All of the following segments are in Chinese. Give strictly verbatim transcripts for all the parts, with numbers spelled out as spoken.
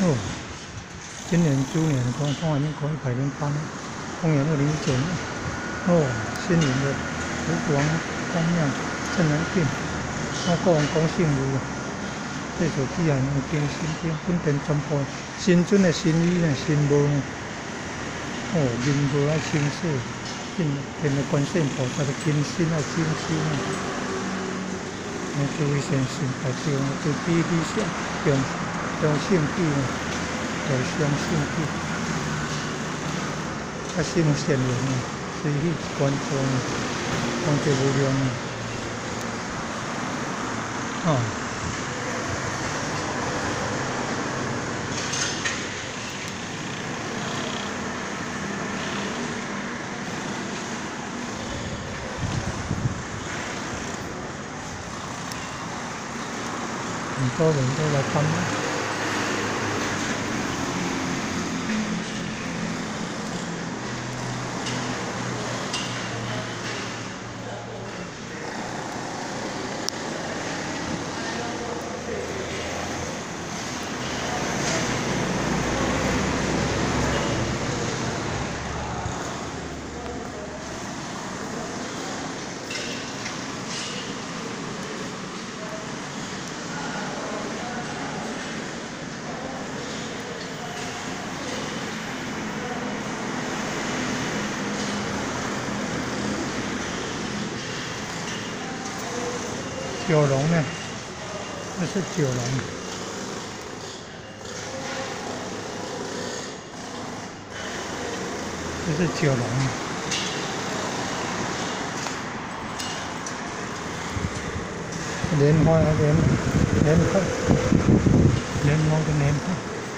哦，今年猪年公公园过一百零八年，公元二零一九年。哦，新年的福王公庙正南店，我个人讲姓卢，这座基啊，有更新店本店全部新春的新衣呢，新无呢。哦，面无爱清洗，变变了观世音菩萨的金身啊，金身啊。我注意先信大家，就比比下用用圣体呢，就相信体，啊，信善良呢，所以去观众观者无量呢，啊。很多人都来观摩。九龙呢？这是九龙，这是九龙。莲花莲莲花莲花跟莲花，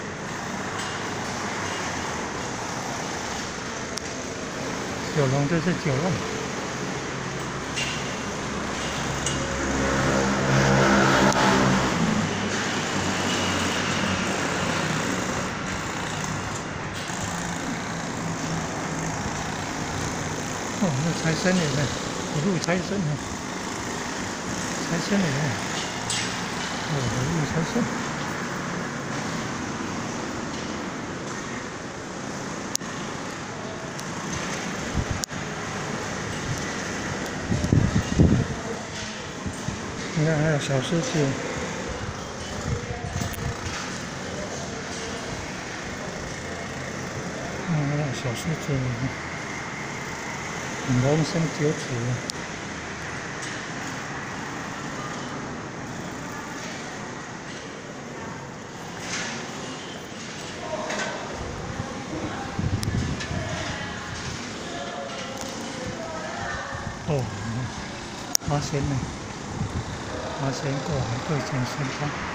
九龙这是九龙。哦，那财神爷呢？一路财神呢？财神爷，哦，一路财神。你看，还有小狮子。嗯，还有小狮子。龙生九子，哦，花仙呢？花仙过来对前神通。